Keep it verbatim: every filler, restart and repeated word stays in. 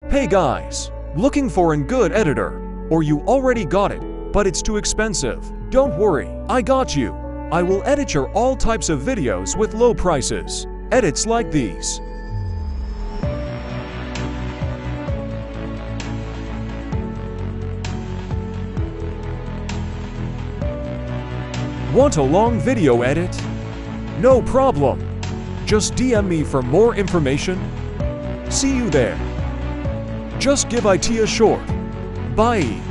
Hey guys, looking for a good editor? Or you already got it, but it's too expensive? Don't worry, I got you. I will edit your all types of videos with low prices. Edits like these. Want a long video edit? No problem. Just D M me for more information. See you there. Just give it a short. Bye.